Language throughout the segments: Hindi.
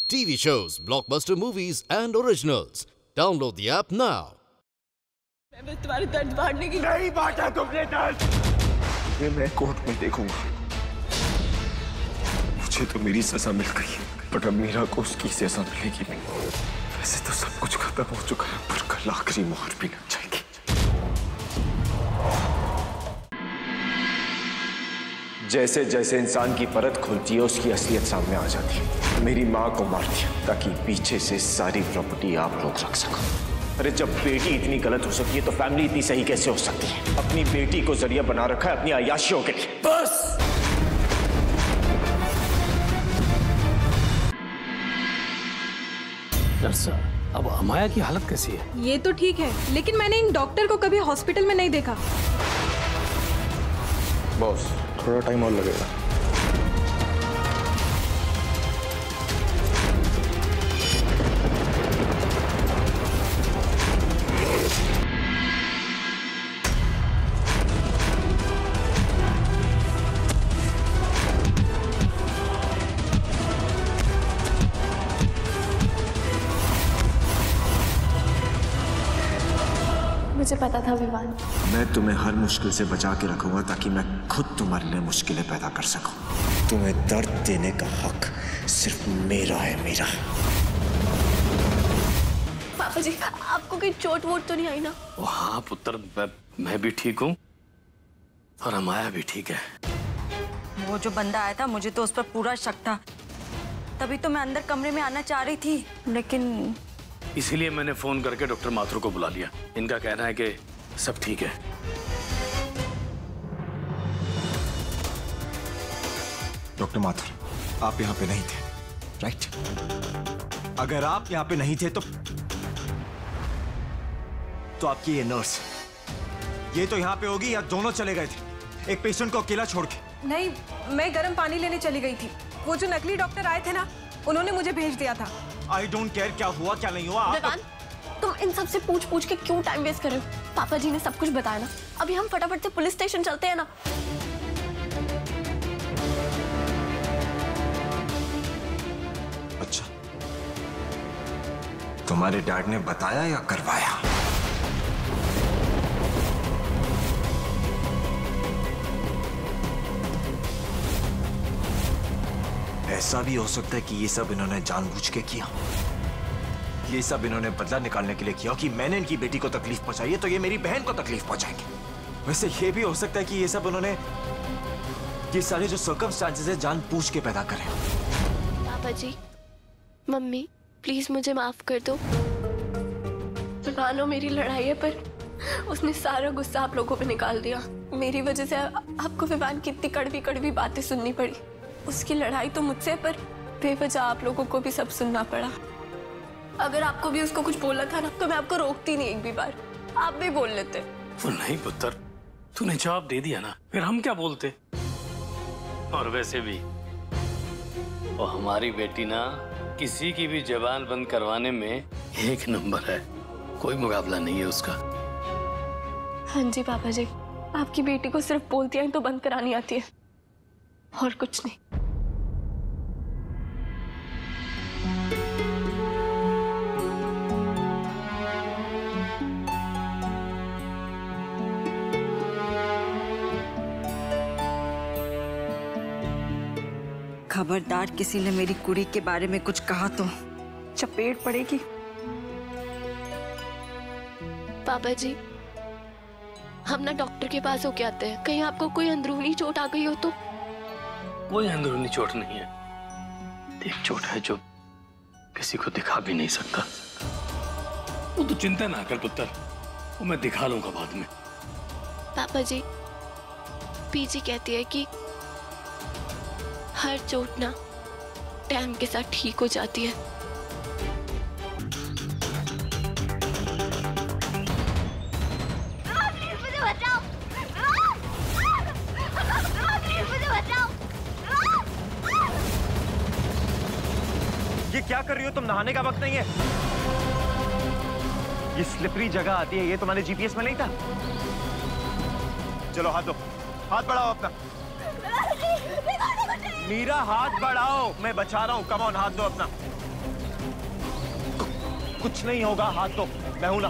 TV shows, blockbuster movies, and originals. Download the app now. मैं बस तुम्हारे दर्द बांटने की नहीं बांटा तुमने दर्द। ये मैं कोर्ट में देखूंगा। मुझे तो मेरी सजा मिल गई है, पर अब मीरा को उसकी सजा मिलेगी नहीं। वैसे तो सब कुछ खत्म हो चुका है, पर कल आखिरी मोहर भी लग जाएगी। जैसे जैसे इंसान की परत खुलती है, उसकी असलियत सामने आ जाती है। मेरी माँ को मार दिया ताकि पीछे से सारी प्रॉपर्टी आप लोग रख सको। अरे जब बेटी इतनी गलत हो सकती है तो फैमिली इतनी सही कैसे हो सकती है? अपनी बेटी को जरिया बना रखा है अपनी अय्याशियों के लिए। बस सर, अब अमाया की हालत कैसी है? ये तो ठीक है, लेकिन मैंने इन डॉक्टर को कभी हॉस्पिटल में नहीं देखा। बॉस, थोड़ा टाइम और लगेगा। मुझे पता था विवान। मैं तुम्हें हर मुश्किल से बचा के रखूंगा ताकि मैं खुद तुम्हारे लिए मुश्किलें पैदा कर सकूं। तुम्हें दर्द देने का हक सिर्फ मेरा है, मेरा। पापा जी, आपको कोई चोट वोट तो नहीं आई ना? हाँ पुत्र, मैं भी ठीक हूँ और अमाया भी ठीक है। वो जो बंदा आया था, मुझे तो उस पर पूरा शक था, तभी तो मैं अंदर कमरे में आना चाह रही थी, लेकिन इसीलिए मैंने फोन करके डॉक्टर माथुर को बुला लिया। इनका कहना है कि सब ठीक है। डॉक्टर माथुर, आप यहाँ पे नहीं थे, राइट? अगर आप यहाँ पे नहीं थे तो आपकी ये नर्स, ये तो यहाँ पे होगी या दोनों चले गए थे एक पेशेंट को अकेला छोड़ के? नहीं, मैं गर्म पानी लेने चली गई थी। वो जो नकली डॉक्टर आए थे ना, उन्होंने मुझे भेज दिया था। आई डोंट केयर क्या हुआ क्या नहीं हुआ। विवान, तुम इन सब से पूछ के क्यों टाइम वेस्ट कर रहे हो? पापा जी ने सब कुछ बताया ना, अभी हम फटाफट से पुलिस स्टेशन चलते हैं ना। अच्छा, तुम्हारे डैड ने बताया या करवाया? ऐसा भी हो सकता है कि ये सब इन्होंने जानबूझ के किया। ये सब इन्होंने बदला निकालने के लिए किया कि मैंने इनकी बेटी को तकलीफ पहुंचाई है तो ये मेरी बहन को तकलीफ पहुंचाएंगे। वैसे ये भी हो सकता है कि ये सब उन्होंने, ये सारे जो सर्कमस्टांसेस है, जानबूझ के पैदा करे। पापा जी, मम्मी, प्लीज मुझे माफ कर दो। विवानो मेरी लड़ाई है, पर उसने सारा गुस्सा आप लोगों पे निकाल दिया। मेरी वजह से आपको विवान की इतनी कड़वी कड़वी बातें सुननी पड़ी। उसकी लड़ाई तो मुझसे, पर बेवजह आप लोगों को भी सब सुनना पड़ा। अगर आपको भी उसको कुछ बोलना था ना, तो मैं आपको रोकती नहीं एक भी बार, आप भी बोल लेते। वो नहीं पुत्र, तूने जवाब दे दिया ना, फिर हम क्या बोलते? और वैसे भी वो हमारी बेटी ना, किसी की भी जबान बंद करवाने में एक नंबर है, कोई मुकाबला नहीं है उसका। हाँ जी पापा जी, आपकी बेटी को सिर्फ बोलती है तो बंद करानी आती है, और कुछ नहीं। खबरदार किसी ने मेरी कुड़ी के बारे में कुछ कहा तो चपेट पड़ेगी। पापा जी, हम ना डॉक्टर के पास होके आते हैं, कहीं आपको कोई अंदरूनी चोट आ गई हो तो? कोई अंदरूनी चोट नहीं है, एक चोट है जो किसी को दिखा भी नहीं सकता। वो तो चिंता ना कर पुत्र, वो मैं दिखा लूंगा बाद में। पापा जी, पीजी कहती है कि हर चोट ना टाइम के साथ ठीक हो जाती है। मुझे बचाओ, मुझे बचाओ। ये क्या कर रही हो तुम? नहाने का वक्त नहीं है। ये स्लिपरी जगह आती है, ये तुम्हारे जीपीएस में नहीं था? चलो हाथ दो, हाथ बढ़ाओ अपना। मीरा हाथ बढ़ाओ, मैं बचा रहा हूँ। कम ऑन, हाथ दो अपना। कुछ नहीं होगा, हाथ तो मैं हूं ना।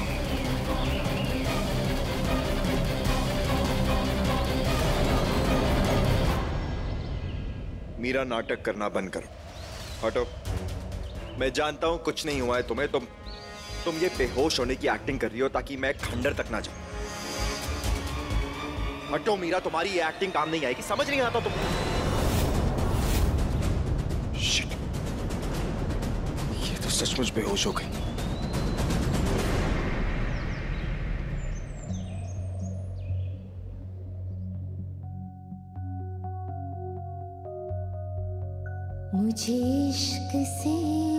मीरा, नाटक करना बंद करो, हटो। मैं जानता हूं कुछ नहीं हुआ है तुम्हें, तुम ये बेहोश होने की एक्टिंग कर रही हो ताकि मैं खंडर तक ना जाऊं। हटो मीरा, तुम्हारी ये एक्टिंग काम नहीं आएगी, समझ नहीं आता तुम। शिट, ये तो सचमुच बेहोश हो गई। मुझे इश्क से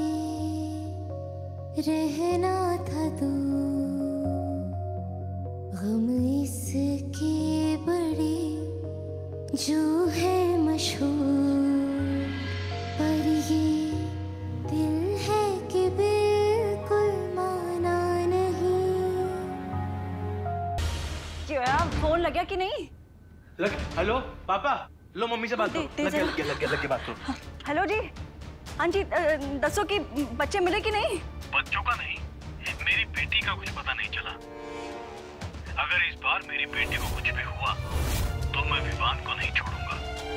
रहना था दूर, गम इसके बड़े जो है मशहूर, पर ये दिल है कि बिल्कुल माना नहीं। क्या फोन लग गया कि नहीं? हेलो पापा, लो मम्मी से बात करो। लग गया बात करो। हेलो जी, हाँ जी, दसो कि बच्चे मिले कि नहीं? बच्चों का नहीं, मेरी बेटी का कुछ पता नहीं चला। अगर इस बार मेरी बेटी को कुछ भी हुआ तो मैं विवान को नहीं छोड़ूंगा।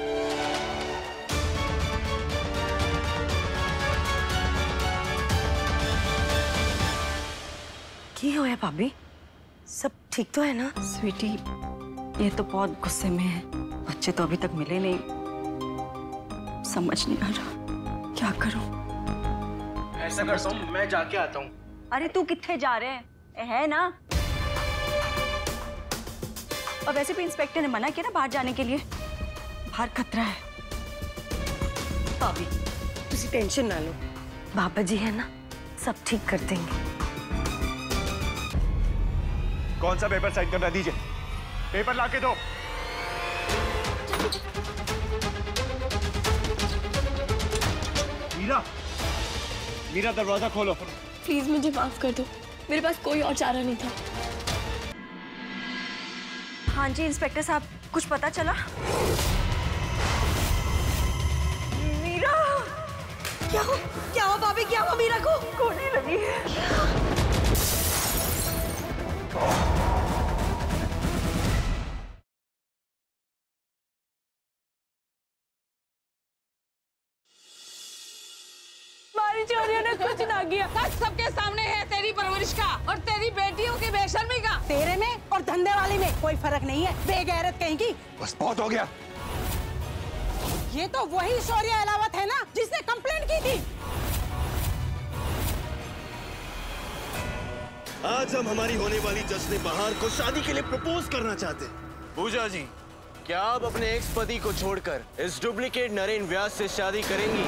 क्या हुआ भाभी? सब ठीक तो है ना? स्वीटी, ये तो बहुत गुस्से में है। बच्चे तो अभी तक मिले नहीं, समझ नहीं आ रहा क्या करूं। ऐसा करता हूं, मैं जाके आता हूं। अरे तू किथे जा रहे है ना? और वैसे भी इंस्पेक्टर ने मना किया ना बाहर जाने के लिए, बाहर खतरा है। भाभी, तुसी टेंशन ना लो, बाबा जी है ना, सब ठीक कर देंगे। कौन सा पेपर साइन करना, दीजिए। पेपर लाके दो। मीरा, दरवाजा खोलो। प्लीज मुझे माफ कर दो, मेरे पास कोई और चारा नहीं था। हाँ जी इंस्पेक्टर साहब, कुछ पता चला? मीरा, क्या हो भाभी, क्या हुआ मीरा को? गोली लगी है। चोरियों ने कुछ ना किया, सच सबके सामने है तेरी परवरिश का और तेरी बेटियों की बेशर्मी का। तेरे में और धंधे वाली में कोई फर्क नहीं है, बेगैरत कहेंगी। बस बहुत हो गया। ये तो वही शौर्य अलावत है ना जिसने कंप्लेंट की थी। आज हम हमारी होने वाली जश्न बहार को शादी के लिए प्रपोज करना चाहते हैं। पूजा जी, क्या आप अपने एक्स पति को छोड़कर इस डुप्लीकेट नरेन व्यास से शादी करेंगी?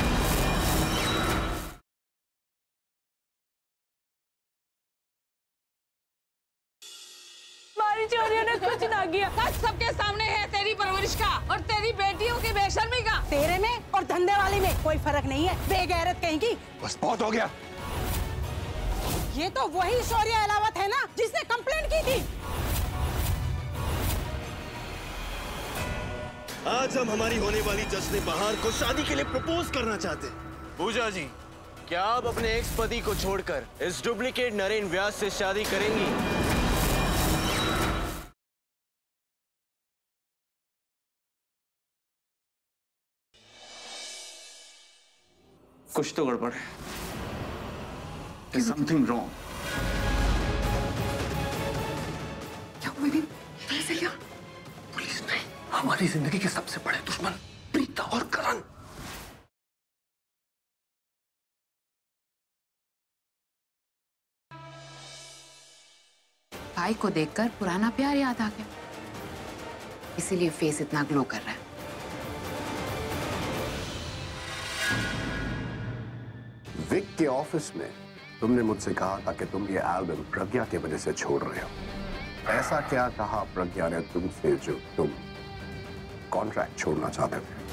चोरियों ने कुछ ना किया, सच सबके सामने है तेरी परवरिश का और तेरी बेटियों की बेशर्मी का। तेरे में और धंधे वाली में कोई फर्क नहीं है, बेगैरत कहेंगी। बस बहुत हो गया। ये तो वही शौर्य अलावत है ना जिसने कंप्लेंट की थी। आज हम हमारी होने वाली जश्न बहार को शादी के लिए प्रपोज करना चाहते हैं। पूजा जी, क्या आप अपने एक्स पति को छोड़कर इस डुप्लीकेट नरेन व्यास से शादी करेंगी? कुछ तो गड़बड़ है। There's something wrong. क्या मैंने ऐसे क्या? पुलिस नहीं, हमारी जिंदगी के सबसे बड़े दुश्मन प्रीता और करण। भाई को देखकर पुराना प्यार याद आ गया, इसीलिए फेस इतना ग्लो कर रहा है। विक के ऑफिस में तुमने मुझसे कहा था कि तुम ये एल्बम प्रज्ञा की वजह से छोड़ रहे हो। ऐसा क्या कहा प्रज्ञा ने तुमसे जो तुम कॉन्ट्रैक्ट छोड़ना चाहते थे?